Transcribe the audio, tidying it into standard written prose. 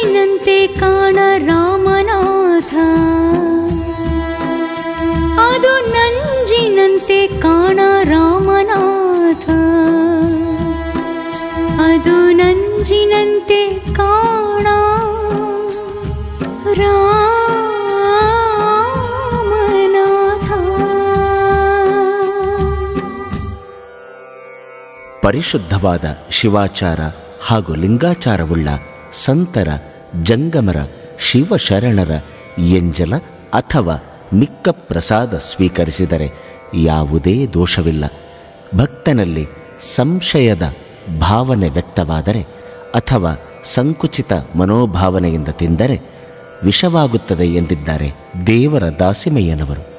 ನಂಜಿನಂತೆ ಕಾಣ ರಾಮನಾಥ, ಅದು ನಂಜಿನಂತೆ ಕಾಣ ರಾಮನಾಥ, ಅದು ನಂಜಿನಂತೆ ಕಾಣ ರಾಮನಾಥ. ಪರಿಶುದ್ಧವಾದ ಶಿವಾಚಾರ ಹಾಗೂ ಲಿಂಗಾಚಾರವುಳ್ಳ ಸಂತರ, ಜಂಗಮರ, ಶಿವಶರಣರ ಎಂಜಲ ಅಥವಾ ಮಿಕ್ಕ ಪ್ರಸಾದ ಸ್ವೀಕರಿಸಿದರೆ ಯಾವುದೇ ದೋಷವಿಲ್ಲ. ಭಕ್ತನಲ್ಲಿ ಸಂಶಯದ ಭಾವನೆ ವ್ಯಕ್ತವಾದರೆ ಅಥವಾ ಸಂಕುಚಿತ ಮನೋಭಾವನೆಯಿಂದ ತಿಂದರೆ ವಿಷವಾಗುತ್ತದೆ ಎಂದಿದ್ದಾರೆ ದೇವರ ದಾಸಿಮಯ್ಯನವರು.